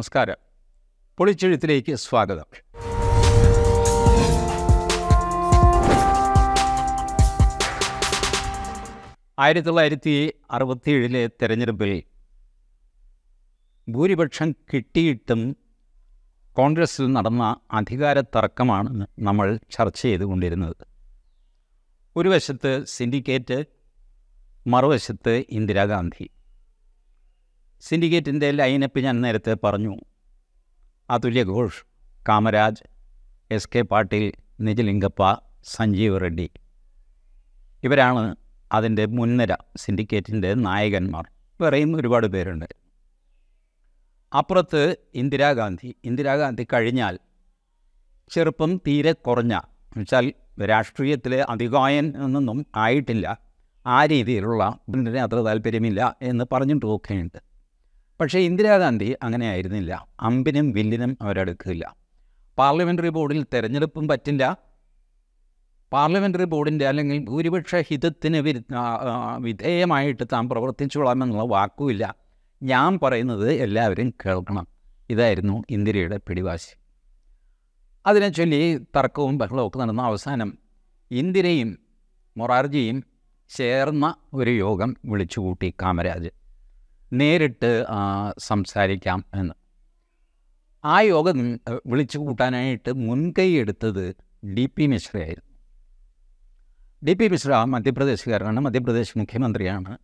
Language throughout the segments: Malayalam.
നമസ്കാരം. പൊളിച്ചെഴുത്തിലേക്ക് സ്വാഗതം. ആയിരത്തി 1967 തെരഞ്ഞെടുപ്പിൽ ഭൂരിപക്ഷം കിട്ടിയിട്ടും കോൺഗ്രസിൽ നടന്ന അധികാര തർക്കമാണ് നമ്മൾ ചർച്ച ചെയ്തുകൊണ്ടിരുന്നത്. ഒരു വശത്ത് സിൻഡിക്കേറ്റ്, മറുവശത്ത് ഇന്ദിരാഗാന്ധി. സിൻഡിക്കേറ്റിൻ്റെ ലൈനപ്പ് ഞാൻ നേരത്തെ പറഞ്ഞു. അതുല്യ ഘോഷ്, കാമരാജ്, എസ്.കെ. പാട്ടീൽ, നിജലിംഗപ്പ, സഞ്ജീവ് റെഡ്ഡി. ഇവരാണ് അതിൻ്റെ മുൻനിര സിൻഡിക്കേറ്റിൻ്റെ നായകന്മാർ. വേറെയും ഒരുപാട് പേരുണ്ട്. അപ്പുറത്ത് ഇന്ദിരാഗാന്ധി കഴിഞ്ഞാൽ ചെറുപ്പം തീരെ കുറഞ്ഞ, എന്നുവെച്ചാൽ രാഷ്ട്രീയത്തിലെ അതികായൻ എന്നൊന്നും ആയിട്ടില്ല, ആ രീതിയിലുള്ള അത്ര താല്പര്യമില്ല എന്ന് പറഞ്ഞിട്ട് ഒക്കെയുണ്ട്. പക്ഷേ ഇന്ദിരാഗാന്ധി അങ്ങനെ ആയിരുന്നില്ല. അമ്പിനും വില്ലിനും അവരെടുക്കില്ല. പാർലമെൻ്ററി ബോർഡിൽ തിരഞ്ഞെടുപ്പും പറ്റില്ല. പാർലമെൻ്ററി ബോർഡിൻ്റെ അല്ലെങ്കിൽ ഭൂരിപക്ഷ ഹിതത്തിന് വിധേയമായിട്ട് താൻ പ്രവർത്തിച്ചോളാമെന്നുള്ള വാക്കുമില്ല. ഞാൻ പറയുന്നത് എല്ലാവരും കേൾക്കണം. ഇതായിരുന്നു ഇന്ദിരയുടെ പിടിവാശി. അതിനെ ചൊല്ലി തർക്കവും ബഹളമൊക്കെ നടന്ന അവസാനം ഇന്ദിരയും മൊറാർജിയും ചേർന്ന ഒരു യോഗം വിളിച്ചുകൂട്ടി കാമരാജ്. നേരിട്ട് സംസാരിക്കാം എന്ന്. ആ യോഗം വിളിച്ചു കൂട്ടാനായിട്ട് മുൻകൈ എടുത്തത് ഡി.പി. മിശ്രയായിരുന്നു. ഡി.പി. മിശ്ര മധ്യപ്രദേശുകാരനാണ്, മധ്യപ്രദേശ് മുഖ്യമന്ത്രിയാണ്.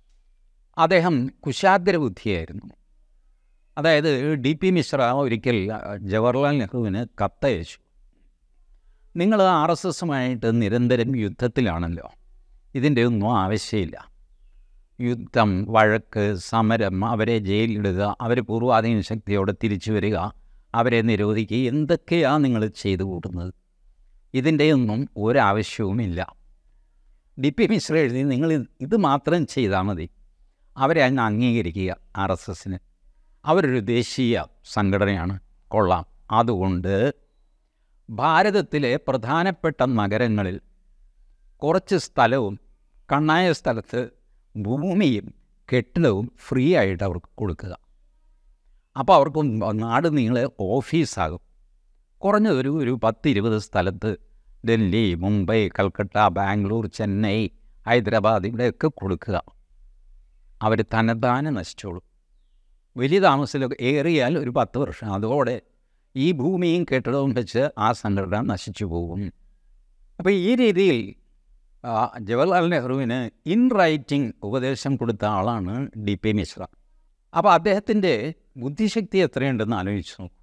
അദ്ദേഹം കുശാഗ്രബുദ്ധിയായിരുന്നു. അതായത് ഡി.പി. മിശ്ര ഒരിക്കൽ ജവഹർലാൽ നെഹ്റുവിന് കത്തയച്ചു. നിങ്ങൾ RSSുമായിട്ട് നിരന്തരം യുദ്ധത്തിലാണല്ലോ, ഇതിൻ്റെ ഒന്നും ആവശ്യമില്ല. യുദ്ധം, വഴക്ക്, സമരം, അവരെ ജയിലിലിടുക, അവർ പൂർവാധീന ശക്തിയോടെ തിരിച്ചു വരിക, അവരെ നിരോധിക്കുക, എന്തൊക്കെയാണ് നിങ്ങൾ ചെയ്തു കൂട്ടുന്നത്? ഇതിൻ്റെയൊന്നും ഒരാവശ്യവുമില്ല. ഡി.പി. മിശ്ര എഴുതി, നിങ്ങൾ ഇത് മാത്രം ചെയ്താൽ മതി. അവരെ അങ്ങ് അംഗീകരിക്കുക. RSSന് അവരൊരു ദേശീയ സംഘടനയാണ്, കൊള്ളാം. അതുകൊണ്ട് ഭാരതത്തിലെ പ്രധാനപ്പെട്ട നഗരങ്ങളിൽ കുറച്ച് സ്ഥലവും കണ്ണായ സ്ഥലത്ത് ഭൂമിയും കെട്ടിടവും ഫ്രീ ആയിട്ട് അവർക്ക് കൊടുക്കുക. അപ്പോൾ അവർക്ക് നാട് നീളെ ഓഫീസാകും. കുറഞ്ഞതൊരു 10-20 സ്ഥലത്ത് ഡൽഹി, മുംബൈ, കൽക്കട്ട, ബാംഗ്ലൂർ, ചെന്നൈ, ഹൈദരാബാദ് ഇവിടെയൊക്കെ കൊടുക്കുക. അവർ തന്നെത്താനെ നശിച്ചോളും. വലിയ താമസത്തിലൊക്കെ ഏറിയാൽ ഒരു 10 വർഷം, അതോടെ ഈ ഭൂമിയും കെട്ടിടവും വെച്ച് ആ സംഘടന നശിച്ചു പോകും. അപ്പോൾ ഈ രീതിയിൽ ജവഹർലാൽ നെഹ്റുവിന് ഇൻ റൈറ്റിംഗ് ഉപദേശം കൊടുത്ത ആളാണ് ഡി.പി. മിശ്ര. അപ്പോൾ അദ്ദേഹത്തിൻ്റെ ബുദ്ധിശക്തി എത്രയുണ്ടെന്ന് ആലോചിച്ച് നോക്കൂ.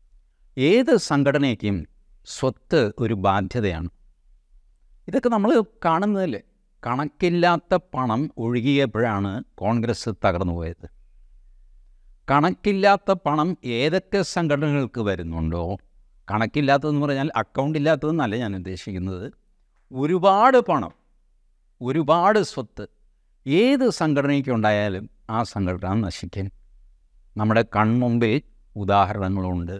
ഏത് സംഘടനയ്ക്കും സ്വത്ത് ഒരു ബാധ്യതയാണ്. ഇതൊക്കെ നമ്മൾ കാണുന്നതല്ലേ. കണക്കില്ലാത്ത പണം ഒഴുകിയപ്പോഴാണ് കോൺഗ്രസ് തകർന്നു പോയത്. കണക്കില്ലാത്ത പണം ഏതൊക്കെ സംഘടനകൾക്ക് വരുന്നുണ്ടോ, കണക്കില്ലാത്തതെന്ന് പറഞ്ഞാൽ അക്കൗണ്ട് ഇല്ലാത്തതെന്നല്ല ഞാൻ ഉദ്ദേശിക്കുന്നത്, ഒരുപാട് പണം, ഒരുപാട് സ്വത്ത് ഏത് സംഘടനയ്ക്കുണ്ടായാലും ആ സംഘടന നശിക്കും. നമ്മുടെ കൺമുമ്പിൽ ഉദാഹരണങ്ങളുണ്ട്.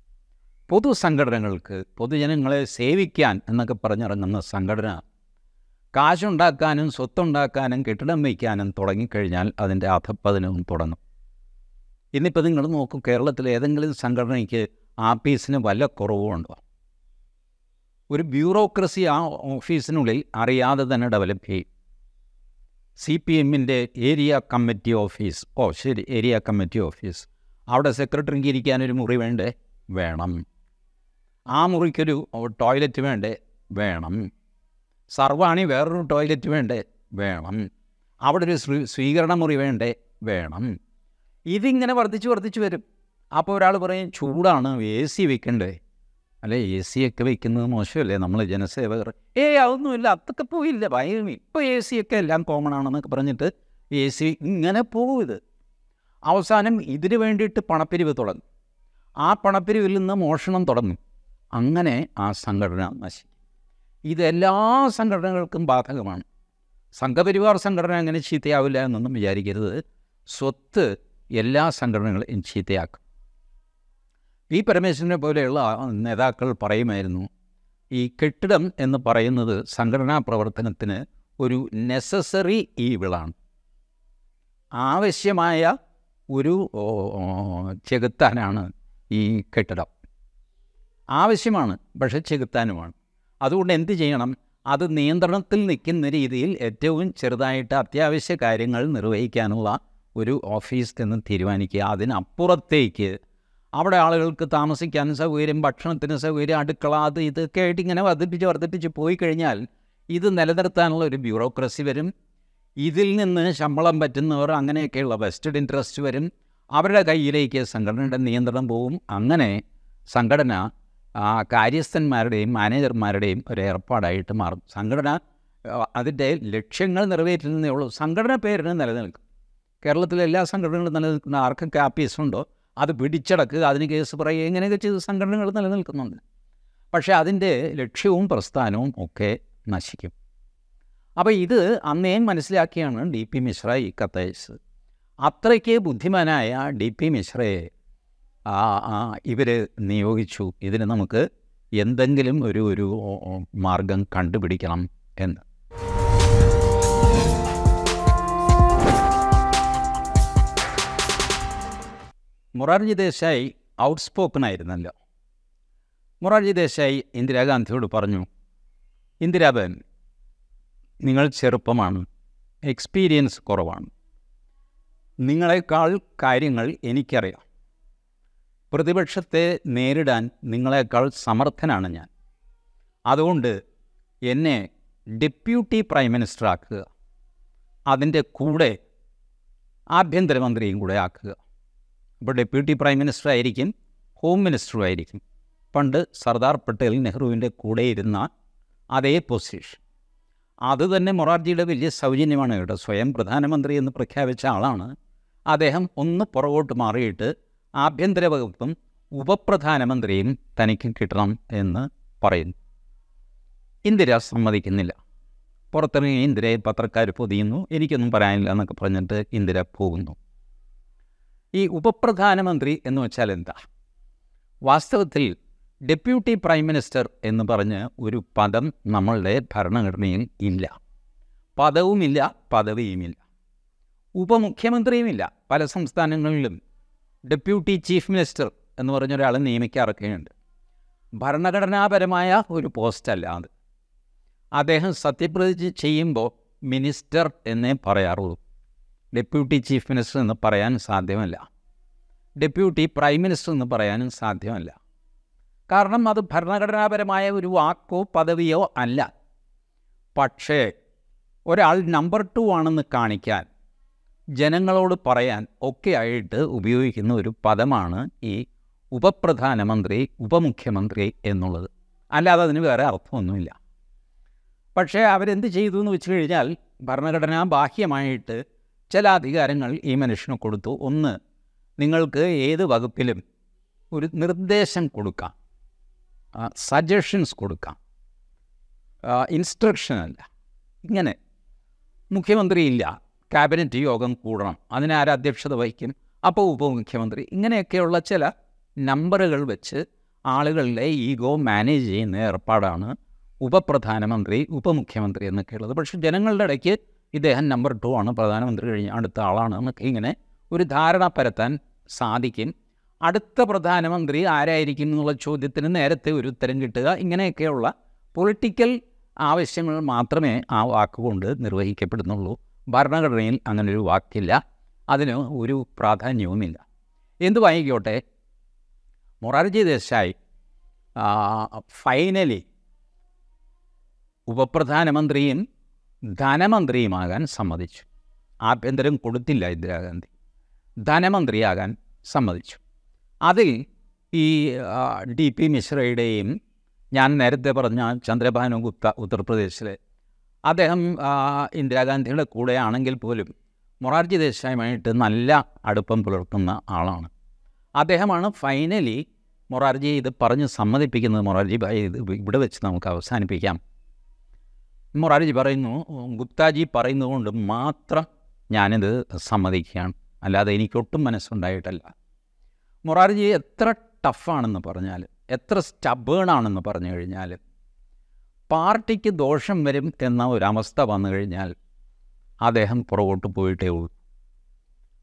പൊതുസംഘടനകൾക്ക്, പൊതുജനങ്ങളെ സേവിക്കാൻ എന്നൊക്കെ പറഞ്ഞിറങ്ങുന്ന സംഘടന കാശുണ്ടാക്കാനും സ്വത്തുണ്ടാക്കാനും കെട്ടിടം വയ്ക്കാനും തുടങ്ങിക്കഴിഞ്ഞാൽ അതിൻ്റെ അധപ്പതനവും തുടങ്ങും. ഇന്നിപ്പോൾ നിങ്ങൾ നോക്കൂ, കേരളത്തിലെ ഏതെങ്കിലും സംഘടനയ്ക്ക് ആഫീസിന് വല്ല കുറവുമുണ്ടോ? ഒരു ബ്യൂറോക്രസി ആ ഓഫീസിനുള്ളിൽ അറിയാതെ തന്നെ ഡെവലപ്പ് ചെയ്യും. CPMൻ്റെ area committee office, area committee office, അവിടെ സെക്രട്ടറിക്ക് ഇരിക്കാനൊരു മുറി വേണ്ടേ? വേണം. ആ മുറിക്കൊരു ടോയ്ലറ്റ് വേണ്ടേ? വേണം. സർവാണി വേറൊരു ടോയ്ലറ്റ് വേണ്ടേ? വേണം. അവിടെ ഒരു സ്വീകരണ മുറി വേണ്ടേ? വേണം. ഇതിങ്ങനെ വർദ്ധിച്ചു വരും. അപ്പോൾ ഒരാൾ പറയും, ചൂടാണ്, AC വെക്കണ്ടേ? അല്ലെ, AC ഒക്കെ വയ്ക്കുന്നത് മോശമല്ലേ, നമ്മൾ ജനസേവകർ? അതൊന്നുമില്ല, അതൊക്കെ പോയില്ല, ഇപ്പോൾ AC ഒക്കെ എല്ലാം കോമൺ ആണെന്നൊക്കെ പറഞ്ഞിട്ട് AC ഇങ്ങനെ പോകും. ഇത് അവസാനം ഇതിന് വേണ്ടിയിട്ട് പണപ്പിരിവ് തുടങ്ങും. ആ പണപ്പിരിവിൽ നിന്ന് മോഷണം തുടങ്ങും. അങ്ങനെ ആ സംഘടന നശിക്കും. ഇതെല്ലാ സംഘടനകൾക്കും ബാധകമാണ്. സംഘപരിവാർ സംഘടന അങ്ങനെ ചീത്തയാവില്ല എന്നൊന്നും വിചാരിക്കരുത്. സ്വത്ത് എല്ലാ സംഘടനകളെയും ചീത്തയാക്കും. പരമേശ്വരനെ പോലെയുള്ള നേതാക്കൾ പറയുമായിരുന്നു, ഈ കെട്ടിടം എന്ന് പറയുന്നത് സംഘടനാ പ്രവർത്തനത്തിന് ഒരു നെസസറി ഈവിളാണ്. ആവശ്യമായ ഒരു ചെകുത്താനാണ് ഈ കെട്ടിടം. ആവശ്യമാണ്, പക്ഷേ ചെകുത്താനുമാണ്. അതുകൊണ്ട് എന്ത് ചെയ്യണം? അത് നിയന്ത്രണത്തിൽ നിൽക്കുന്ന രീതിയിൽ ഏറ്റവും ചെറുതായിട്ട് അത്യാവശ്യ കാര്യങ്ങൾ നിർവഹിക്കാനുള്ള ഒരു ഓഫീസ് എന്ന് തീരുമാനിക്കുക. അതിനപ്പുറത്തേക്ക് അവിടെ ആളുകൾക്ക് താമസിക്കാൻ സൗകര്യം, ഭക്ഷണത്തിന് സൗകര്യം, അടുക്കള, അത് ഇതൊക്കെ ആയിട്ട് ഇങ്ങനെ വർദ്ധിപ്പിച്ച് പോയി കഴിഞ്ഞാൽ ഇത് നിലനിർത്താനുള്ള ഒരു ബ്യൂറോക്രസി വരും. ഇതിൽ നിന്ന് ശമ്പളം പറ്റുന്നവർ, അങ്ങനെയൊക്കെയുള്ള വെസ്റ്റഡ് ഇൻട്രസ്റ്റ് വരും. അവരുടെ കയ്യിലേക്ക് സംഘടനയുടെ നിയന്ത്രണം പോവും. അങ്ങനെ സംഘടന കാര്യസ്ഥന്മാരുടെയും മാനേജർമാരുടെയും ഒരു ഏർപ്പാടായിട്ട് മാറും. സംഘടന അതിൻ്റെ ലക്ഷ്യങ്ങൾ നിറവേറ്റുന്നതേ ഉള്ളൂ. സംഘടന പേരിന് നിലനിൽക്കും. കേരളത്തിലെ എല്ലാ സംഘടനകളും നിലനിൽക്കുന്ന ആർക്കൊക്കെ ആപ്പീസുണ്ടോ അത് പിടിച്ചടക്കുക, അതിന് കേസ് പറയുക, ഇങ്ങനെയൊക്കെ ചെയ്ത് സംഘടനകൾ നിലനിൽക്കുന്നുണ്ട്. പക്ഷേ അതിൻ്റെ ലക്ഷ്യവും പ്രസ്ഥാനവും ഒക്കെ നശിക്കും. അപ്പോൾ ഇത് അന്നേ മനസ്സിലാക്കിയാണ് ഡി പി മിശ്ര ഈ കത്തയച്ചത്. അത്രയ്ക്ക് ബുദ്ധിമാനായ ഡി പി മിശ്രയെ ഇവർ നിയോഗിച്ചു. ഇതിന് നമുക്ക് എന്തെങ്കിലും ഒരു മാർഗം കണ്ടുപിടിക്കണം എന്ന്. മൊറാർജി ദേശായി ഔട്ട്സ്പോക്കൺ ആയിരുന്നല്ലോ. മൊറാർജി ദേശായി ഇന്ദിരാഗാന്ധിയോട് പറഞ്ഞു, ഇന്ദിരാബേൻ, നിങ്ങൾ ചെറുപ്പമാണ്, എക്സ്പീരിയൻസ് കുറവാണ്, നിങ്ങളെക്കാൾ കാര്യങ്ങൾ എനിക്കറിയാം, പ്രതിപക്ഷത്തെ നേരിടാൻ നിങ്ങളെക്കാൾ സമർത്ഥനാണ് ഞാൻ. അതുകൊണ്ട് എന്നെ ഡെപ്യൂട്ടി പ്രൈം മിനിസ്റ്റർ ആക്കുക, അതിൻ്റെ കൂടെ ആഭ്യന്തരമന്ത്രിയും കൂടെ ആക്കുക. അപ്പോൾ ഡെപ്യൂട്ടി പ്രൈം മിനിസ്റ്റർ ആയിരിക്കും, ഹോം മിനിസ്റ്ററും ആയിരിക്കും. പണ്ട് സർദാർ പട്ടേൽ നെഹ്റുവിൻ്റെ കൂടെ ഇരുന്ന അതേ പൊസിഷൻ. അതുതന്നെ മൊറാർജിയുടെ വലിയ സൗജന്യമാണ് കേട്ടോ. സ്വയം പ്രധാനമന്ത്രി എന്ന് പ്രഖ്യാപിച്ച ആളാണ് അദ്ദേഹം. ഒന്ന് പുറകോട്ട് മാറിയിട്ട് ആഭ്യന്തര വകുപ്പും ഉപപ്രധാനമന്ത്രിയും തനിക്ക് കിട്ടണം എന്ന് പറയുന്നു. ഇന്ദിര സമ്മതിക്കുന്നില്ല. പുറത്തിറങ്ങി ഇന്ദിരയെ പത്രക്കാർ പൊതിയുന്നു. എനിക്കൊന്നും പറയാനില്ല എന്നൊക്കെ പറഞ്ഞിട്ട് ഇന്ദിര പോകുന്നു. ഈ ഉപപ്രധാനമന്ത്രി എന്ന് വെച്ചാൽ എന്താ? വാസ്തവത്തിൽ ഡെപ്യൂട്ടി പ്രൈം മിനിസ്റ്റർ എന്ന് പറഞ്ഞ് ഒരു പദം നമ്മളുടെ ഭരണഘടനയിൽ ഇല്ല. പദവുമില്ല, പദവിയുമില്ല. ഉപമുഖ്യമന്ത്രിയുമില്ല. പല സംസ്ഥാനങ്ങളിലും ഡെപ്യൂട്ടി ചീഫ് മിനിസ്റ്റർ എന്ന് പറഞ്ഞൊരാൾ നിയമിക്കാറൊക്കെയുണ്ട്. ഭരണഘടനാപരമായ ഒരു പോസ്റ്റല്ല അത്. അദ്ദേഹം സത്യപ്രതിജ്ഞ ചെയ്യുമ്പോൾ മിനിസ്റ്റർ എന്നേ പറയാറുള്ളൂ. ഡെപ്യൂട്ടി ചീഫ് മിനിസ്റ്റർ എന്ന് പറയാൻ സാധ്യമല്ല. ഡെപ്യൂട്ടി പ്രൈം മിനിസ്റ്റർ എന്ന് പറയാനും സാധ്യമല്ല. കാരണം അത് ഭരണഘടനാപരമായ ഒരു വാക്കോ പദവിയോ അല്ല. പക്ഷേ ഒരാൾ നമ്പർ 2 ആണെന്ന് കാണിക്കാൻ, ജനങ്ങളോട് പറയാൻ ഒക്കെ ആയിട്ട് ഉപയോഗിക്കുന്ന ഒരു പദമാണ് ഈ ഉപപ്രധാനമന്ത്രി, ഉപമുഖ്യമന്ത്രി എന്നുള്ളത്. അല്ലാതെ അതിന് വേറെ അർത്ഥമൊന്നുമില്ല. പക്ഷേ അവരെന്ത് ചെയ്തു എന്ന് വെച്ച് കഴിഞ്ഞാൽ, ഭരണഘടനാ ബാഹ്യമായിട്ട് ചില അധികാരങ്ങൾ ഈ മനുഷ്യന് കൊടുത്തു. ഒന്ന്, നിങ്ങൾക്ക് ഏത് വകുപ്പിലും ഒരു നിർദ്ദേശം കൊടുക്കാം, സജഷൻസ് കൊടുക്കാം, ഇൻസ്ട്രക്ഷനല്ല. ഇങ്ങനെ മുഖ്യമന്ത്രിയില്ല, ക്യാബിനറ്റ് യോഗം കൂടണം, അതിനാര് അധ്യക്ഷത വഹിക്കും, അപ്പോൾ ഉപമുഖ്യമന്ത്രി, ഇങ്ങനെയൊക്കെയുള്ള ചില നമ്പറുകൾ വെച്ച് ആളുകളുടെ ഈഗോ മാനേജ് ചെയ്യുന്ന ഏർപ്പാടാണ് ഉപപ്രധാനമന്ത്രി, ഉപമുഖ്യമന്ത്രി എന്നൊക്കെയുള്ളത്. പക്ഷേ ജനങ്ങളുടെ ഇടയ്ക്ക് ഇദ്ദേഹം നമ്പർ 2 ആണ്, പ്രധാനമന്ത്രി കഴിഞ്ഞ് അടുത്ത ആളാണ് എന്നൊക്കെ ഇങ്ങനെ ഒരു ധാരണ പരത്താൻ സാധിക്കും. അടുത്ത പ്രധാനമന്ത്രി ആരായിരിക്കും എന്നുള്ള ചോദ്യത്തിന് നേരത്തെ ഒരു ഉത്തരം കിട്ടുക, ഇങ്ങനെയൊക്കെയുള്ള പൊളിറ്റിക്കൽ ആവശ്യങ്ങൾ മാത്രമേ ആ വാക്കുകൊണ്ട് നിർവഹിക്കപ്പെടുന്നുള്ളൂ. ഭരണഘടനയിൽ അങ്ങനൊരു വാക്കില്ല, അതിന് ഒരു പ്രാധാന്യവുമില്ല. എന്തുവായിക്കോട്ടെ, മൊറാർജി ദേശായി ഫൈനലി ഉപപ്രധാനമന്ത്രിയും ധനമന്ത്രിയുമാകാൻ സമ്മതിച്ചു. ആഭ്യന്തരം കൊടുത്തില്ല ഇന്ദിരാഗാന്ധി, ധനമന്ത്രിയാകാൻ സമ്മതിച്ചു. അതിൽ ഈ ഡി പി മിശ്രയുടെയും, ഞാൻ നേരത്തെ പറഞ്ഞ ചന്ദ്രഭാനു ഗുപ്ത ഉത്തർപ്രദേശിലെ, അദ്ദേഹം ഇന്ദിരാഗാന്ധിയുടെ കൂടെ ആണെങ്കിൽ പോലും മൊറാർജി ദേശായുമായിട്ട് നല്ല അടുപ്പം പുലർത്തുന്ന ആളാണ്. അദ്ദേഹമാണ് ഫൈനലി മൊറാർജി ഇത് പറഞ്ഞ് സമ്മതിപ്പിക്കുന്നത്. മൊറാർജി ഭായ്, ഇത് ഇവിടെ വെച്ച് നമുക്ക് അവസാനിപ്പിക്കാം. മൊറാർജി പറയുന്നു, ഗുപ്താജി പറയുന്നതുകൊണ്ട് മാത്രം ഞാനിത് സമ്മതിക്കുകയാണ്, അല്ലാതെ എനിക്കൊട്ടും മനസ്സുണ്ടായിട്ടല്ല. മൊറാർജി എത്ര ടഫാണെന്ന് പറഞ്ഞാൽ, എത്ര സ്റ്റബേണാണെന്ന് പറഞ്ഞു കഴിഞ്ഞാൽ, പാർട്ടിക്ക് ദോഷം വരും എന്ന ഒരവസ്ഥ വന്നു കഴിഞ്ഞാൽ അദ്ദേഹം പുറകോട്ട് പോയിട്ടേ ഉള്ളൂ.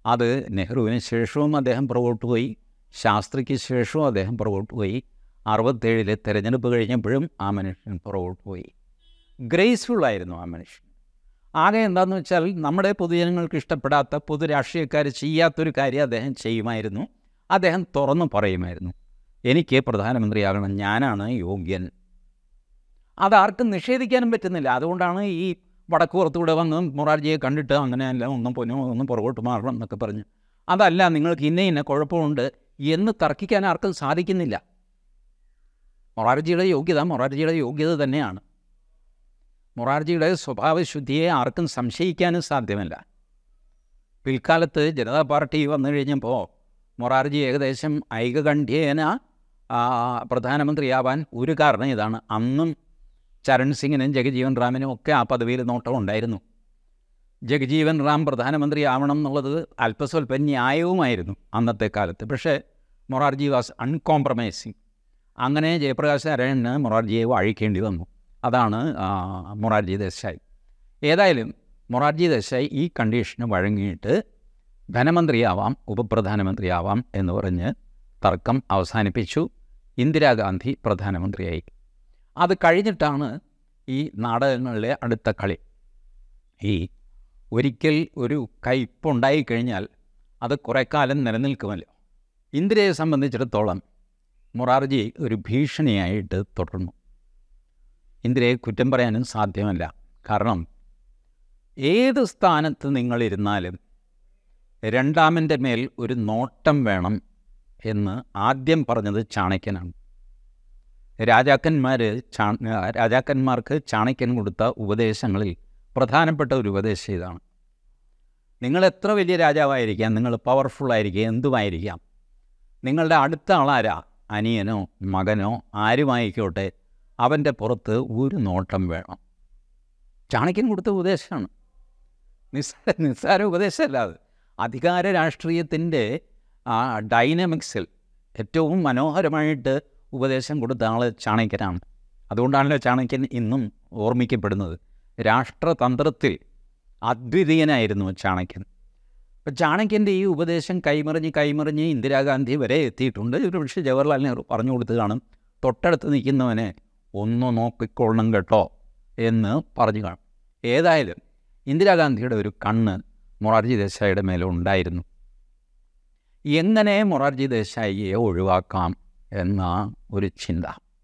അത് നെഹ്റുവിന് ശേഷവും അദ്ദേഹം പുറകോട്ട് പോയി, ശാസ്ത്രിക്ക് ശേഷവും അദ്ദേഹം പുറകോട്ട് പോയി. 67 തെരഞ്ഞെടുപ്പ് കഴിഞ്ഞപ്പോഴും ആ മനുഷ്യൻ പുറകോട്ട് പോയി. ഗ്രേസ്ഫുള്ളായിരുന്നു ആ മനുഷ്യൻ. ആകെ എന്താണെന്ന് വെച്ചാൽ നമ്മുടെ പൊതുജനങ്ങൾക്ക് ഇഷ്ടപ്പെടാത്ത, പൊതു രാഷ്ട്രീയക്കാർ ചെയ്യാത്തൊരു കാര്യം അദ്ദേഹം ചെയ്യുമായിരുന്നു. അദ്ദേഹം തുറന്നു പറയുമായിരുന്നു, എനിക്ക് പ്രധാനമന്ത്രിയാകണം, ഞാനാണ് യോഗ്യൻ. അതാർക്കും നിഷേധിക്കാനും പറ്റുന്നില്ല. അതുകൊണ്ടാണ് ഈ വടക്കുപുറത്തൂടെ വന്ന് മൊറാർജിയെ കണ്ടിട്ട് അങ്ങനെയല്ല, ഒന്ന് പുറകോട്ട് മാറണം എന്നൊക്കെ പറഞ്ഞു. അതല്ല, നിങ്ങൾക്ക് ഇന്ന കുഴപ്പമുണ്ട് എന്ന് തർക്കിക്കാൻ ആർക്കും സാധിക്കുന്നില്ല. മൊറാർജിയുടെ യോഗ്യത തന്നെയാണ്. മൊറാർജിയുടെ സ്വഭാവശുദ്ധിയെ ആർക്കും സംശയിക്കാനും സാധ്യമല്ല. പിൽക്കാലത്ത് ജനതാ പാർട്ടി വന്നു കഴിഞ്ഞപ്പോൾ മൊറാർജി ഏകദേശം ഐകകണ്ഠ്യേന പ്രധാനമന്ത്രിയാവാൻ ഒരു കാരണം ഇതാണ്. അന്നും ചരൺ സിംഗിനും ജഗജീവൻ റാമിനും ഒക്കെ ആ പദവിയിൽ നോട്ടം ഉണ്ടായിരുന്നു. ജഗജീവൻ റാം പ്രധാനമന്ത്രി ആവണം എന്നുള്ളത് അല്പസ്വല്പം ന്യായവുമായിരുന്നു അന്നത്തെ കാലത്ത്. പക്ഷേ മൊറാർജി വാസ് അൺകോംപ്രമൈസിങ്. അങ്ങനെ ജയപ്രകാശ് നാരായണന് മൊറാർജിയെ വാഴിക്കേണ്ടി വന്നു. അതാണ് മൊറാർജി ദേശായി. ഏതായാലും മൊറാർജി ദേശായി ഈ കണ്ടീഷന് വഴങ്ങിയിട്ട് ധനമന്ത്രിയാവാം, ഉപപ്രധാനമന്ത്രിയാവാം എന്ന് പറഞ്ഞ് തർക്കം അവസാനിപ്പിച്ചു. ഇന്ദിരാഗാന്ധി പ്രധാനമന്ത്രിയായി. അത് കഴിഞ്ഞിട്ടാണ് ഈ നാടകങ്ങളിലെ അടുത്ത കളി. ഈ ഒരിക്കൽ ഒരു കയ്പുണ്ടായിക്കഴിഞ്ഞാൽ അത് കുറേ കാലം നിലനിൽക്കുമല്ലോ. ഇന്ദിരയെ സംബന്ധിച്ചിടത്തോളം മൊറാർജി ഒരു ഭീഷണിയായിട്ട് തുടർന്നു. ഇന്ദിരയെ കുറ്റം പറയാനും സാധ്യമല്ല. കാരണം ഏത് സ്ഥാനത്ത് നിങ്ങളിരുന്നാലും രണ്ടാമൻ്റെ മേൽ ഒരു നോട്ടം വേണം എന്ന് ആദ്യം പറഞ്ഞത് ചാണക്യനാണ്. രാജാക്കന്മാർക്ക് ചാണക്യൻ കൊടുത്ത ഉപദേശങ്ങളിൽ പ്രധാനപ്പെട്ട ഒരു ഉപദേശം ഇതാണ്. നിങ്ങൾ എത്ര വലിയ രാജാവായിരിക്കാം, നിങ്ങൾ പവർഫുള്ളായിരിക്കുക, എന്തുമായിരിക്കാം, നിങ്ങളുടെ അടുത്ത ആളാരാ, അനിയനോ മകനോ ആരുമായിക്കോട്ടെ, അവൻ്റെ പുറത്ത് ഒരു നോട്ടം വേണം. ചാണക്യൻ കൊടുത്ത ഉപദേശമാണ്. നിസ്സാര ഉപദേശമല്ല അത്. അധികാര രാഷ്ട്രീയത്തിൻ്റെ ഡൈനാമിക്സിൽ ഏറ്റവും മനോഹരമായിട്ട് ഉപദേശം കൊടുത്ത ആൾ ചാണക്യനാണ്. അതുകൊണ്ടാണല്ലോ ചാണക്യൻ ഇന്നും ഓർമ്മിക്കപ്പെടുന്നത്. രാഷ്ട്രതന്ത്രത്തിൽ അദ്വിതീയനായിരുന്നു ചാണക്യൻ. അപ്പം ചാണക്യൻ്റെ ഈ ഉപദേശം കൈമറിഞ്ഞ് ഇന്ദിരാഗാന്ധി വരെ എത്തിയിട്ടുണ്ട്. ഒരു പക്ഷേ ജവഹർലാൽ നെഹ്റു പറഞ്ഞു കൊടുത്ത് കാണും, തൊട്ടടുത്ത് നിൽക്കുന്നവനെ ഒന്ന് നോക്കിക്കൊള്ളണം കേട്ടോ എന്ന് പറഞ്ഞു കാണും. ഏതായാലും ഇന്ദിരാഗാന്ധിയുടെ ഒരു കണ്ണ് മൊറാർജി ദേശായിയുടെ മേലെ ഉണ്ടായിരുന്നു. എങ്ങനെ മൊറാർജി ദേശായിയെ ഒഴിവാക്കാം എന്ന ഒരു ചിന്ത.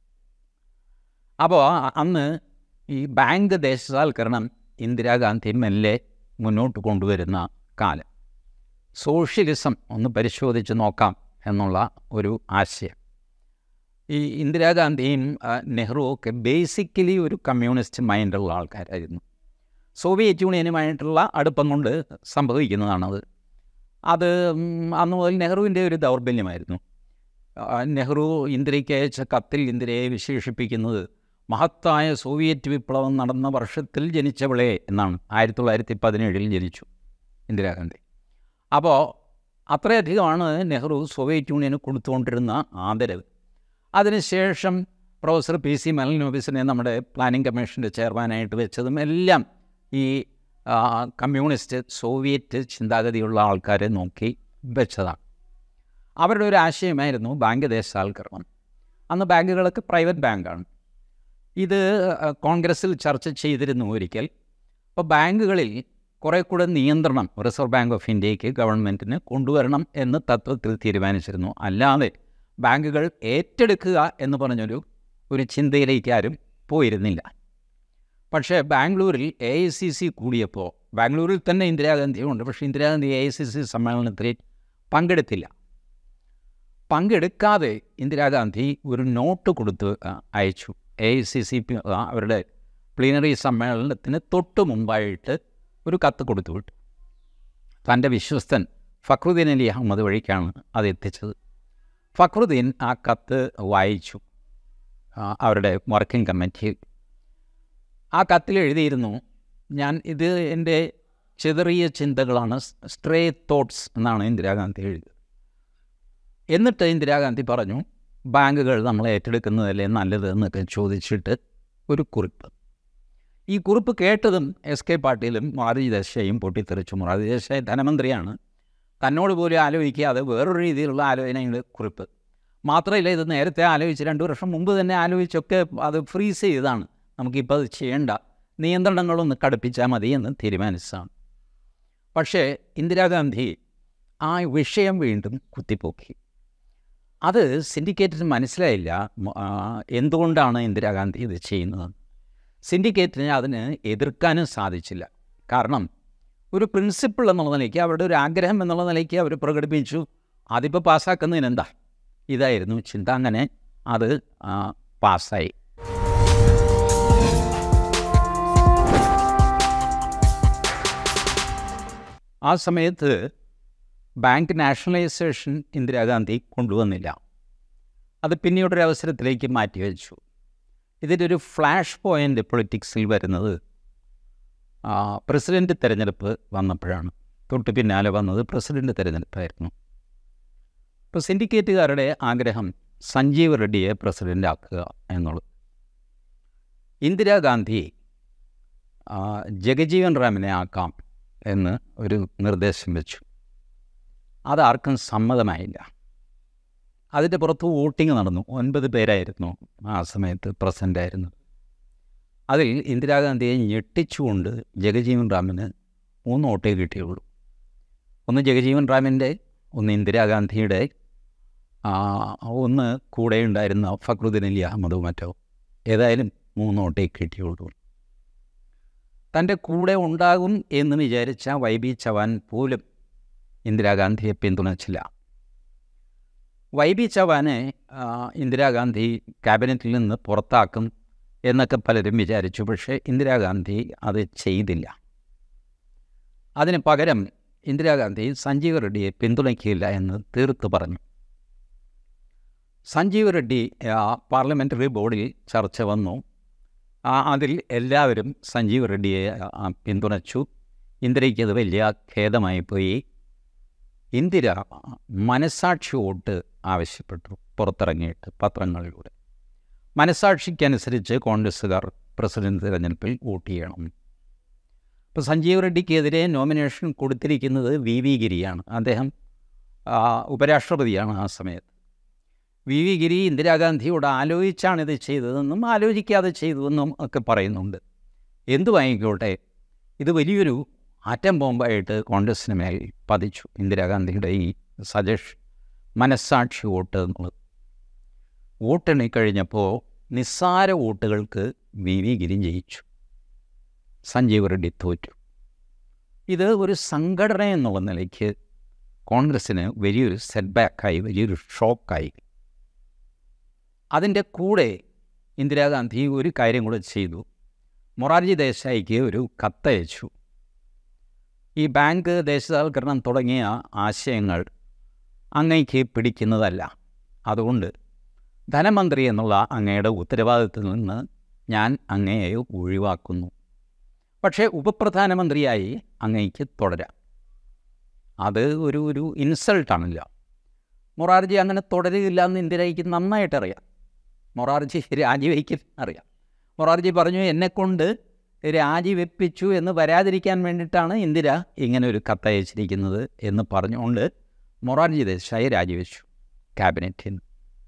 അപ്പോൾ അന്ന് ഈ ബാങ്ക് ദേശസാൽക്കരണം ഇന്ദിരാഗാന്ധി മെല്ലെ മുന്നോട്ട് കൊണ്ടുവരുന്ന കാലം. സോഷ്യലിസം ഒന്ന് പരിശോധിച്ച് നോക്കാം എന്നുള്ള ഒരു ആശയം. ഈ ഇന്ദിരാഗാന്ധിയും നെഹ്റുവും ഒക്കെ ബേസിക്കലി ഒരു കമ്മ്യൂണിസ്റ്റ് മൈൻഡുള്ള ആൾക്കാരായിരുന്നു. സോവിയറ്റ് യൂണിയനുമായിട്ടുള്ള അടുപ്പം കൊണ്ട് സംഭവിക്കുന്നതാണത്. അത് അന്ന് മുതൽ നെഹ്റുവിൻ്റെ ഒരു ദൗർബല്യമായിരുന്നു. നെഹ്റു ഇന്ദിരയ്ക്ക് അയച്ച കത്തിൽ ഇന്ദിരയെ വിശേഷിപ്പിക്കുന്നത് മഹത്തായ സോവിയറ്റ് വിപ്ലവം നടന്ന വർഷത്തിൽ ജനിച്ചവളെ എന്നാണ്. 1917 ജനിച്ചു ഇന്ദിരാഗാന്ധി. അപ്പോൾ അത്രയധികമാണ് നെഹ്റു സോവിയറ്റ് യൂണിയന് കൊടുത്തുകൊണ്ടിരുന്ന ആദരവ്. അതിനുശേഷം പ്രൊഫസർ PC മെലനോബിസിനെ നമ്മുടെ പ്ലാനിംഗ് കമ്മീഷൻ്റെ ചെയർമാനായിട്ട് വെച്ചതും എല്ലാം ഈ കമ്മ്യൂണിസ്റ്റ് സോവിയറ്റ് ചിന്താഗതിയുള്ള ആൾക്കാരെ നോക്കി വെച്ചതാണ്. അവരുടെ ഒരു ആശയമായിരുന്നു ബാങ്ക് ദേശസാൽക്കരണം. അന്ന് ബാങ്കുകളൊക്കെ പ്രൈവറ്റ് ബാങ്കാണ്. ഇത് കോൺഗ്രസ്സിൽ ചർച്ച ചെയ്തിരുന്നു ഒരിക്കൽ. അപ്പോൾ ബാങ്കുകളിൽ കുറേ കൂടെ നിയന്ത്രണം റിസർവ് ബാങ്ക് ഓഫ് ഇന്ത്യക്ക് ഗവൺമെൻറ്റിന് കൊണ്ടുവരണം എന്ന് തത്വത്തിൽ തീരുമാനിച്ചിരുന്നു. അല്ലാതെ ബാങ്കുകൾ ഏറ്റെടുക്കുക എന്ന് പറഞ്ഞൊരു ചിന്തയിലേക്ക് ആരും പോയിരുന്നില്ല. പക്ഷേ ബാംഗ്ലൂരിൽ AICC കൂടിയപ്പോൾ, ബാംഗ്ലൂരിൽ തന്നെ ഇന്ദിരാഗാന്ധിയുണ്ട്, പക്ഷേ ഇന്ദിരാഗാന്ധി AICC സമ്മേളനത്തിൽ പങ്കെടുക്കാതെ ഇന്ദിരാഗാന്ധി ഒരു നോട്ട് കൊടുത്ത് അയച്ചു. AICC അവരുടെ പ്ലീനറി സമ്മേളനത്തിന് തൊട്ട് മുമ്പായിട്ട് ഒരു കത്ത് കൊടുത്തു വിട്ടു. തൻ്റെ വിശ്വസ്തൻ ഫക്രുദ്ദീൻ അലി അഹമ്മദ് വഴിക്കാണ് അത് എത്തിച്ചത്. ഫക്രുദ്ദീൻ ആ കത്ത് വായിച്ചു അവരുടെ വർക്കിംഗ് കമ്മിറ്റിയിൽ. ആ കത്തിൽ എഴുതിയിരുന്നു, ഇത് എൻ്റെ ചെറിയ ചിന്തകളാണ്, സ്ട്രേ തോട്ട്സ് എന്നാണ് ഇന്ദിരാഗാന്ധി എഴുതിയത്. എന്നിട്ട് ഇന്ദിരാഗാന്ധി പറഞ്ഞു, ബാങ്കുകൾ നമ്മളെ ഏറ്റെടുക്കുന്നതല്ലേ നല്ലത് എന്നൊക്കെ ചോദിച്ചിട്ട് ഒരു കുറിപ്പ്. ഈ കുറിപ്പ് കേട്ടതും SK പാട്ടീലും മൊറാർജി ദേശായിയും പൊട്ടിത്തെറിച്ചു. മൊറാർജി ദേശായി ധനമന്ത്രിയാണ്. തന്നോട് പോലും ആലോചിക്കാതെ വേറൊരു രീതിയിലുള്ള ആലോചനയുടെ കുറിപ്പ്. മാത്രമല്ല, ഇത് നേരത്തെ ആലോചിച്ച് 2 വർഷം മുമ്പ് തന്നെ ആലോചിച്ചൊക്കെ അത് ഫ്രീസ് ചെയ്തതാണ്. നമുക്കിപ്പോൾ അത് ചെയ്യേണ്ട, നിയന്ത്രണങ്ങളൊന്ന് കടുപ്പിച്ചാൽ മതി എന്ന് തീരുമാനിച്ചതാണ്. പക്ഷേ ഇന്ദിരാഗാന്ധി ആ വിഷയം വീണ്ടും കുത്തിപ്പൊക്കി. അത് സിൻഡിക്കേറ്റിന് മനസ്സിലായില്ല എന്തുകൊണ്ടാണ് ഇന്ദിരാഗാന്ധി ഇത് ചെയ്യുന്നത്. സിൻഡിക്കേറ്റിന് അതിന് എതിർക്കാനും സാധിച്ചില്ല. കാരണം ഒരു പ്രിൻസിപ്പിൾ എന്നുള്ള നിലയ്ക്ക്, അവരുടെ ഒരു ആഗ്രഹം എന്നുള്ള നിലയ്ക്ക് അവർ പ്രകടിപ്പിച്ചു. അതിപ്പോൾ പാസ്സാക്കുന്നതിനെന്താ, ഇതായിരുന്നു ചിന്ത. അങ്ങനെ അത് പാസ്സായി. ആ സമയത്ത് ബാങ്ക് നാഷണലൈസേഷൻ ഇന്ദിരാഗാന്ധി കൊണ്ടുവന്നില്ല. അത് പിന്നീടൊരവസരത്തിലേക്ക് മാറ്റിവെച്ചു. ഇതിൻ്റെ ഒരു ഫ്ലാഷ് പോയിൻ്റ് പൊളിറ്റിക്സിൽ വരുന്നത് പ്രസിഡൻറ്റ് തിരഞ്ഞെടുപ്പ് വന്നപ്പോഴാണ്. തൊട്ട് പിന്നാലെ വന്നത് പ്രസിഡൻറ്റ് തിരഞ്ഞെടുപ്പായിരുന്നു. ഇപ്പോൾ സിൻഡിക്കേറ്റുകാരുടെ ആഗ്രഹം സഞ്ജീവ് റെഡ്ഡിയെ പ്രസിഡൻ്റ് ആക്കുക എന്നുള്ളത്. ഇന്ദിരാഗാന്ധി ജഗജീവൻ റാമിനെ ആക്കാം എന്ന് ഒരു നിർദ്ദേശം വെച്ചു. അതാർക്കും സമ്മതമായില്ല. അതിൻ്റെ പുറത്ത് വോട്ടിംഗ് നടന്നു. 9 പേരായിരുന്നു ആ സമയത്ത് പ്രസൻ്റ് ആയിരുന്നത്. അതിൽ ഇന്ദിരാഗാന്ധിയെ ഞെട്ടിച്ചുകൊണ്ട് ജഗജീവൻ റാമിന് 3 വോട്ടേ കിട്ടിയുള്ളൂ. ഒന്ന് ജഗജീവൻ റാമിൻ്റെ, ഒന്ന് ഇന്ദിരാഗാന്ധിയുടെ, ഒന്ന് കൂടെ ഉണ്ടായിരുന്ന ഫക്രുദ്ദീൻ അലി അഹമ്മദോ മറ്റോ. ഏതായാലും 3 വോട്ടേ കിട്ടിയുള്ളൂ. തൻ്റെ കൂടെ ഉണ്ടാകും എന്ന് വിചാരിച്ച വൈബി ചവാൻ പോലും ഇന്ദിരാഗാന്ധിയെ പിന്തുണച്ചില്ല. വൈബി ചവാനെ ഇന്ദിരാഗാന്ധി ക്യാബിനറ്റിൽ നിന്ന് പുറത്താക്കും എന്നൊക്കെ പലരും വിചാരിച്ചു. പക്ഷേ ഇന്ദിരാഗാന്ധി അത് ചെയ്തില്ല. അതിന് പകരം ഇന്ദിരാഗാന്ധി സഞ്ജീവ് റെഡ്ഡിയെ പിന്തുണയ്ക്കില്ല എന്ന് തീർത്ത് പറഞ്ഞു. സഞ്ജീവ് റെഡ്ഡി പാർലമെൻ്ററി ബോർഡിൽ ചർച്ച വന്നു. അതിൽ എല്ലാവരും സഞ്ജീവ് റെഡ്ഡിയെ പിന്തുണച്ചു. ഇന്ദിരയ്ക്ക് അത് വലിയ ഖേദമായി പോയി. ഇന്ദിര മനസാക്ഷി വോട്ട് ആവശ്യപ്പെട്ടു പുറത്തിറങ്ങിയിട്ട് പത്രങ്ങളിലൂടെ. മനസാക്ഷിക്കനുസരിച്ച് കോൺഗ്രസ്സുകാർ പ്രസിഡന്റ് തിരഞ്ഞെടുപ്പിൽ വോട്ട് ചെയ്യണം. ഇപ്പോൾ സഞ്ജീവ് റെഡ്ഡിക്കെതിരെ നോമിനേഷൻ കൊടുത്തിരിക്കുന്നത് വി ഗിരിയാണ്. അദ്ദേഹം ഉപരാഷ്ട്രപതിയാണ് ആ സമയത്ത്. വി ഗിരി ഇന്ദിരാഗാന്ധിയോട് ആലോചിച്ചാണിത് ചെയ്തതെന്നും ആലോചിക്കാതെ ചെയ്തതെന്നും ഒക്കെ പറയുന്നുണ്ട്. എന്തുമായിക്കോട്ടെ, ഇത് വലിയൊരു ആറ്റം ബോംബായിട്ട് കോൺഗ്രസ്സിന് മേൽ പതിച്ചു ഇന്ദിരാഗാന്ധിയുടെ ഈ സജഷൻ, മനസ്സാക്ഷി വോട്ട് എന്നുള്ളത്. വോട്ടെണ്ണിക്കഴിഞ്ഞപ്പോൾ നിസ്സാര വോട്ടുകൾക്ക് വി ഗിരി ജയിച്ചു, സഞ്ജീവ് റെഡ്ഡി തോറ്റു. ഇത് ഒരു സംഘടന എന്നുള്ള നിലയ്ക്ക് കോൺഗ്രസ്സിന് വലിയൊരു സെറ്റ്ബാക്കായി, വലിയൊരു ഷോക്കായി. അതിൻ്റെ കൂടെ ഇന്ദിരാഗാന്ധി ഒരു കാര്യം കൂടെ ചെയ്തു. മൊറാർജി ദേശായിക്ക് ഒരു കത്തയച്ചു. ഈ ബാങ്ക് ദേശസാൽക്കരണം തുടങ്ങിയ ആശയങ്ങൾ അങ്ങയ്ക്ക് പിടിക്കുന്നതല്ല, അതുകൊണ്ട് ധനമന്ത്രി എന്നുള്ള അങ്ങയുടെ ഉത്തരവാദിത്തത്തിൽ നിന്ന് ഞാൻ അങ്ങയെ ഒഴിവാക്കുന്നു. പക്ഷേ ഉപപ്രധാനമന്ത്രിയായി അങ്ങയ്ക്ക് തുടരാം. അത് ഒരു ഇൻസൾട്ടാണല്ല. മൊറാർജി അങ്ങനെ തുടരുകയില്ല എന്ന് ഇന്ദിരയ്ക്ക് നന്നായിട്ടറിയാം. മൊറാർജി രാജിവെക്കാൻ അറിയാം. മൊറാർജി പറഞ്ഞു, എന്നെക്കൊണ്ട് രാജിവെപ്പിച്ചു എന്ന് വരാതിരിക്കാൻ വേണ്ടിയിട്ടാണ് ഇന്ദിര ഇങ്ങനെ ഒരു കത്തയച്ചിരിക്കുന്നത് എന്ന് പറഞ്ഞുകൊണ്ട് മൊറാർജി ദേശായി രാജിവെച്ചു ക്യാബിനറ്റിൽ നിന്ന്.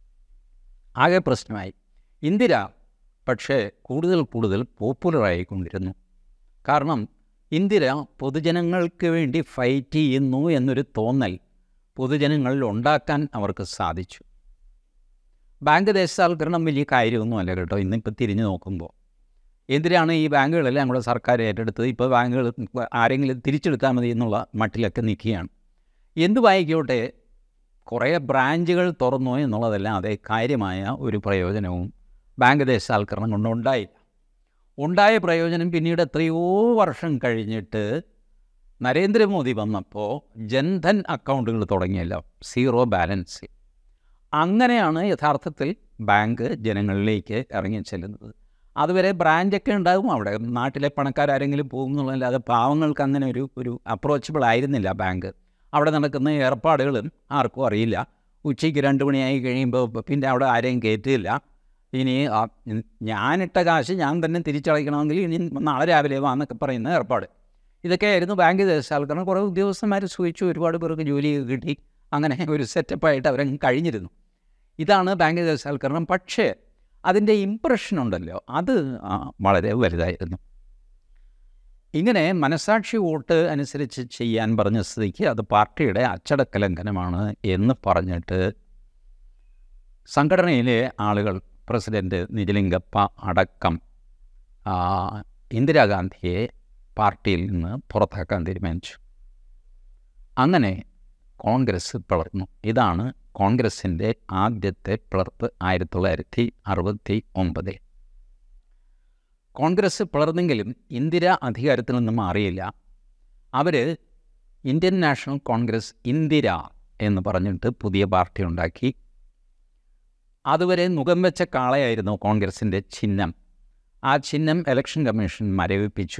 ആകെ പ്രശ്നമായി. ഇന്ദിര പക്ഷേ കൂടുതൽ പോപ്പുലറായിക്കൊണ്ടിരുന്നു. കാരണം ഇന്ദിര പൊതുജനങ്ങൾക്ക് വേണ്ടി ഫൈറ്റ് ചെയ്യുന്നു എന്നൊരു തോന്നൽ പൊതുജനങ്ങളിൽ ഉണ്ടാക്കാൻ അവർക്ക് സാധിച്ചു. ബാങ്ക് ദേശസാൽക്കരണം വലിയ കാര്യമൊന്നുമല്ല കേട്ടോ. ഇന്നിപ്പോൾ തിരിഞ്ഞു നോക്കുമ്പോൾ എന്തിനാണ് ഈ ബാങ്കുകളെല്ലാം നമ്മുടെ സർക്കാർ ഏറ്റെടുത്തത്? ഇപ്പോൾ ബാങ്കുകൾ ആരെങ്കിലും തിരിച്ചെടുത്താൽ മതി എന്നുള്ള മട്ടിലൊക്കെ നിൽക്കുകയാണ്. എന്തുവായിക്കോട്ടെ, കുറേ ബ്രാഞ്ചുകൾ തുറന്നു എന്നുള്ളതെല്ലാം അതേ കാര്യമായ ഒരു പ്രയോജനവും ബാങ്ക് ദേശസാൽക്കരണം കൊണ്ടുണ്ടായില്ല. ഉണ്ടായ പ്രയോജനം പിന്നീട് എത്രയോ വർഷം കഴിഞ്ഞിട്ട് നരേന്ദ്രമോദി വന്നപ്പോൾ ജൻധൻ അക്കൗണ്ടുകൾ തുടങ്ങിയല്ലോ, 0 ബാലൻസ്. അങ്ങനെയാണ് യഥാർത്ഥത്തിൽ ബാങ്ക് ജനങ്ങളിലേക്ക് ഇറങ്ങി ചെല്ലുന്നത്. അതുവരെ ബ്രാഞ്ചൊക്കെ ഉണ്ടാകും, അവിടെ നാട്ടിലെ പണക്കാരെങ്കിലും പോകും എന്നുള്ളതല്ലാതെ പാവങ്ങൾക്ക് അങ്ങനെ ഒരു അപ്രോച്ചബിൾ ആയിരുന്നില്ല ബാങ്ക്. അവിടെ നടക്കുന്ന ഏർപ്പാടുകളും ആർക്കും അറിയില്ല. ഉച്ചയ്ക്ക് 2 മണിയായി കഴിയുമ്പോൾ പിന്നെ അവിടെ ആരെയും കയറ്റില്ല. ഇനി ഞാനിട്ട കാശ് ഞാൻ തന്നെ തിരിച്ചടയ്ക്കണമെങ്കിൽ ഇനി നാളെ രാവിലെ വാന്നൊക്കെ പറയുന്ന ഏർപ്പാട്. ഇതൊക്കെയായിരുന്നു ബാങ്ക് ദേശസാൽക്കരണം. കുറേ ഉദ്യോഗസ്ഥന്മാർ സൂചിച്ചു, ഒരുപാട് പേർക്ക് ജോലി കിട്ടി, അങ്ങനെ ഒരു സെറ്റപ്പായിട്ട് അവരങ്ങ് കഴിഞ്ഞിരുന്നു. ഇതാണ് ബാങ്ക് ദേശസാൽക്കരണം. പക്ഷേ അതിൻ്റെ ഇമ്പ്രഷൻ ഉണ്ടല്ലോ, അത് വളരെ വലുതായിരുന്നു. ഇങ്ങനെ മനസാക്ഷി വോട്ട് അനുസരിച്ച് ചെയ്യാൻ പറഞ്ഞ സ്ഥിതിക്ക് അത് പാർട്ടിയുടെ അച്ചടക്ക ലംഘനമാണ് എന്ന് പറഞ്ഞിട്ട് സംഘടനയിലെ ആളുകൾ, പ്രസിഡൻറ്റ് നിജലിംഗപ്പ അടക്കം, ഇന്ദിരാഗാന്ധിയെ പാർട്ടിയിൽ നിന്ന് പുറത്താക്കാൻ തീരുമാനിച്ചു. അങ്ങനെ കോൺഗ്രസ് പിളർന്നു. ഇതാണ് കോൺഗ്രസിൻ്റെ ആദ്യത്തെ പിളർപ്പ് 1969. കോൺഗ്രസ് പിളർന്നെങ്കിലും ഇന്ദിര അധികാരത്തിൽ നിന്ന് മാറിയില്ല. അവർ ഇന്ത്യൻ നാഷണൽ കോൺഗ്രസ് ഇന്ദിര എന്ന് പറഞ്ഞിട്ട് പുതിയ പാർട്ടി ഉണ്ടാക്കി. അതുവരെ മുഖം വെച്ച കാളയായിരുന്നു കോൺഗ്രസിൻ്റെ ചിഹ്നം. ആ ചിഹ്നം ഇലക്ഷൻ കമ്മീഷൻ മരവിപ്പിച്ചു.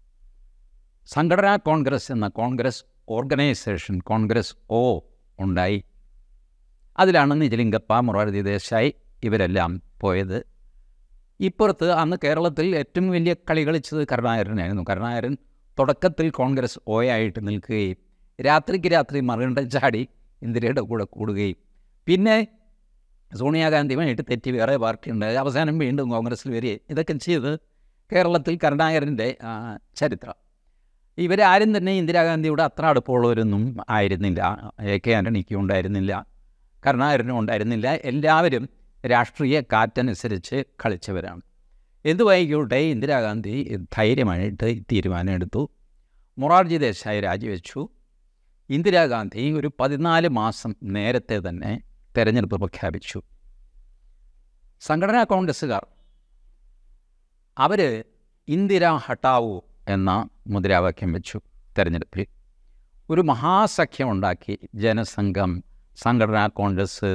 സംഘടനാ കോൺഗ്രസ് എന്ന കോൺഗ്രസ് ഓർഗനൈസേഷൻ, കോൺഗ്രസ് ഒ ഉണ്ടായി. അതിലാണ് നിജലിംഗപ്പ, മൊറാർജി ദേശായി ഇവരെല്ലാം പോയത്. ഇപ്പുറത്ത് അന്ന് കേരളത്തിൽ ഏറ്റവും വലിയ കളി കളിച്ചത് കരുണാകരനായിരുന്നു. കരുണാകരൻ തുടക്കത്തിൽ കോൺഗ്രസ് ഒ ആയിട്ട് നിൽക്കുകയും രാത്രിക്ക് രാത്രി മറുകണ്ഠം ചാടി ഇന്ദിരയുടെ കൂടെ കൂടുകയും പിന്നെ സോണിയാഗാന്ധിയുമായിട്ട് തെറ്റി വേറെ പാർട്ടി ഉണ്ടായി, അവസാനം വീണ്ടും കോൺഗ്രസ്സിൽ വരികയും ഇതൊക്കെ ചെയ്ത് കേരളത്തിൽ കരുണാകരൻ്റെ ചരിത്രം. ഇവരാരും തന്നെ ഇന്ദിരാഗാന്ധിയുടെ അത്ര അടുപ്പമുള്ളവരൊന്നും ആയിരുന്നില്ല. AK ആൻ്റണിക്കും ഉണ്ടായിരുന്നില്ല, കരുണാകരനും ഉണ്ടായിരുന്നില്ല. എല്ലാവരും രാഷ്ട്രീയ കാറ്റനുസരിച്ച് കളിച്ചവരാണ്. എന്തുവായിക്കോട്ടെ, ഇന്ദിരാഗാന്ധി ധൈര്യമായിട്ട് തീരുമാനമെടുത്തു. മൊറാർജി ദേശായി രാജിവെച്ചു. ഇന്ദിരാഗാന്ധി ഒരു 14 മാസം നേരത്തെ തന്നെ തെരഞ്ഞെടുപ്പ് പ്രഖ്യാപിച്ചു. സംഘടനാ കോൺഗ്രസ്സുകാർ അവർ ഇന്ദിര ഹട്ടാവൂ എന്ന മുദ്രാവാക്യം വെച്ചു. തെരഞ്ഞെടുപ്പിൽ ഒരു മഹാസഖ്യമുണ്ടാക്കി. ജനസംഘം, സംഘടനാ കോൺഗ്രസ്,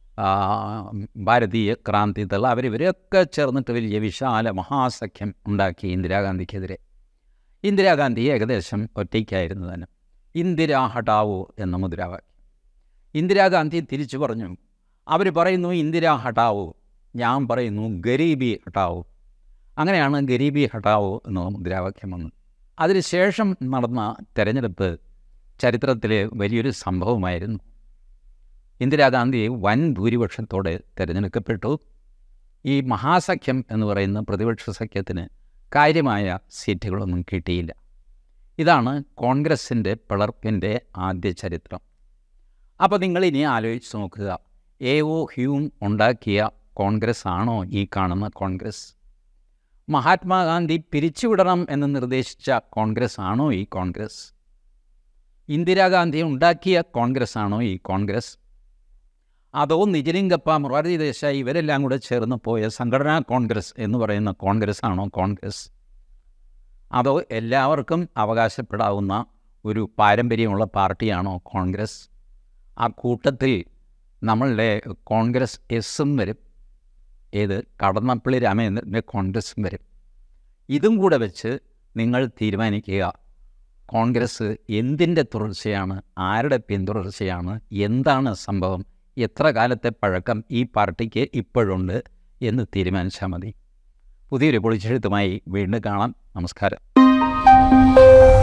ഭാരതീയ ക്രാന്തിദൾ, അവരിവരൊക്കെ ചേർന്നിട്ട് വലിയ വിശാല മഹാസഖ്യം ഉണ്ടാക്കി ഇന്ദിരാഗാന്ധിക്കെതിരെ. ഇന്ദിരാഗാന്ധി ഏകദേശം ഒറ്റയ്ക്കായിരുന്നു തന്നെ. ഇന്ദിര ഹട്ടാവൂ എന്ന മുദ്രാവാക്യം. ഇന്ദിരാഗാന്ധി തിരിച്ചു പറഞ്ഞു. അവർ പറയുന്നു ഇന്ദിര ഹട്ടാവൂ, ഞാൻ പറയുന്നു ഗരീബി ഹട്ടാവൂ. അങ്ങനെയാണ് ഗരീബി ഹട്ടാവൂ എന്ന മുദ്രാവാക്യം വന്നത്. അതിനുശേഷം നടന്ന തെരഞ്ഞെടുപ്പ് ചരിത്രത്തിലെ വലിയൊരു സംഭവമായിരുന്നു. ഇന്ദിരാഗാന്ധി വൻ ഭൂരിപക്ഷത്തോടെ തിരഞ്ഞെടുക്കപ്പെട്ടു. ഈ മഹാസഖ്യം എന്ന് പറയുന്ന പ്രതിപക്ഷ സഖ്യത്തിന് കാര്യമായ സീറ്റുകളൊന്നും കിട്ടിയില്ല. ഇതാണ് കോൺഗ്രസിൻ്റെ പിളർപ്പിൻ്റെ ആദ്യ ചരിത്രം. അപ്പോൾ നിങ്ങളിനി ആലോചിച്ച് നോക്കുക, A.O. ഹ്യൂം ഉണ്ടാക്കിയ കോൺഗ്രസ് ആണോ ഈ കാണുന്ന കോൺഗ്രസ്? മഹാത്മാഗാന്ധി പിരിച്ചുവിടണം എന്ന് നിർദ്ദേശിച്ച കോൺഗ്രസ് ആണോ ഈ കോൺഗ്രസ്? ഇന്ദിരാഗാന്ധി ഉണ്ടാക്കിയ കോൺഗ്രസ് ആണോ ഈ കോൺഗ്രസ്? അതോ നിജലിംഗപ്പ, മൊറാർജി ദേശായി ഇവരെല്ലാം കൂടെ ചേർന്ന് പോയ സംഘടനാ കോൺഗ്രസ് എന്ന് പറയുന്ന കോൺഗ്രസ് ആണോ കോൺഗ്രസ്? അതോ എല്ലാവർക്കും അവകാശപ്പെടാവുന്ന ഒരു പാരമ്പര്യമുള്ള പാർട്ടിയാണോ കോൺഗ്രസ്? ആ കൂട്ടത്തിൽ നമ്മളുടെ കോൺഗ്രസ് എസ്സും വരും. ഏത്? കടന്നപ്പള്ളി രാമചന്ദ്രൻ്റെ കോൺഗ്രസും വരും. ഇതും കൂടെ വെച്ച് നിങ്ങൾ തീരുമാനിക്കുക, കോൺഗ്രസ് എന്തിൻ്റെ തുടർച്ചയാണ്, ആരുടെ പിന്തുടർച്ചയാണ്, എന്താണ് സംഭവം, എത്ര കാലത്തെ പഴക്കം ഈ പാർട്ടിക്ക് ഇപ്പോഴുണ്ട് എന്ന് തീരുമാനിച്ചാൽ മതി. പുതിയൊരു പൊളിച്ചെഴുത്തുമായി വീണ്ടും കാണാം. നമസ്കാരം.